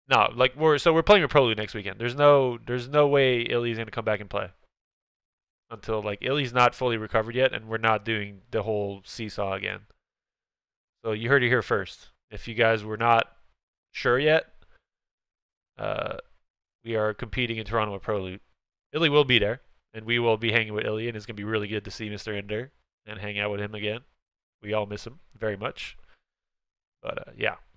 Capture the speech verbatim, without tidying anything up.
No, like we're so we're playing with Prolute next weekend. There's no there's no way Illey's gonna come back and play until like Illey's not fully recovered yet, and we're not doing the whole seesaw again. So you heard it here first. If you guys were not sure yet, uh, we are competing in Toronto with Prolute. Illey will be there, and we will be hanging with Illey, and it's gonna be really good to see Mister Ender and hang out with him again. We all miss him very much. But uh, yeah.